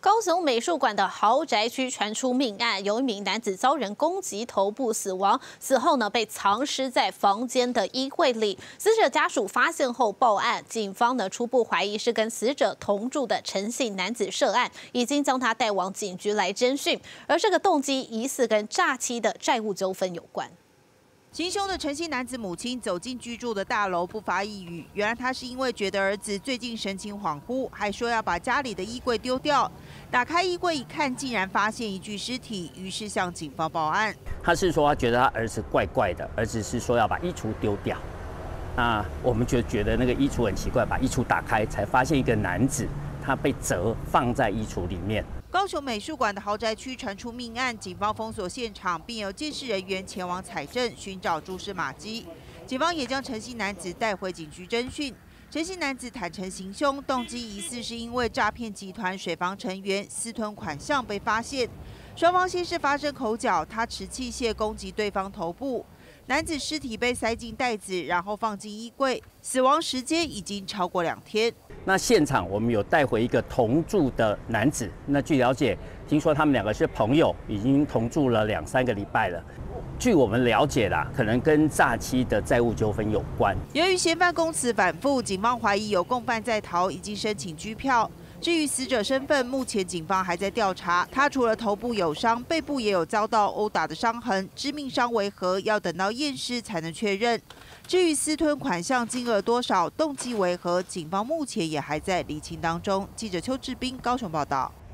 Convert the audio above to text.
高雄美术馆的豪宅区传出命案，有一名男子遭人攻击头部死亡，死后被藏尸在房间的衣柜里。死者家属发现后报案，警方初步怀疑是跟死者同住的陈姓男子涉案，已经将他带往警局来侦讯。而这个动机疑似跟诈欺的债务纠纷有关。 行凶的陈姓男子母亲走进居住的大楼，不发一语。原来他是因为觉得儿子最近神情恍惚，还说要把家里的衣柜丢掉。打开衣柜一看，竟然发现一具尸体，于是向警方报案。 他是说他觉得他儿子怪怪的，儿子是说要把衣橱丢掉。那我们就觉得那个衣橱很奇怪，把衣橱打开才发现一个男子，他被折放在衣橱里面。 高雄美术馆的豪宅区传出命案，警方封锁现场，并由监视人员前往采证，寻找蛛丝马迹。警方也将陈姓男子带回警局侦讯。陈姓男子坦承行凶，动机疑似是因为诈骗集团水房成员私吞款项被发现。双方先是发生口角，他持器械攻击对方头部。 男子尸体被塞进袋子，然后放进衣柜，死亡时间已经超过2天。 那现场我们有带回一个同住的男子，那据了解，听说他们2个是朋友，已经同住了2、3个礼拜了。据我们了解啦，可能跟诈欺的债务纠纷有关。 由于嫌犯供词反复，警方怀疑有共犯在逃，已经申请拘票。 至于死者身份，目前警方还在调查。他除了头部有伤，背部也有遭到殴打的伤痕，致命伤为何？要等到验尸才能确认。至于私吞款项金额多少，动机为何，警方目前也还在厘清当中。记者邱志斌高雄报道。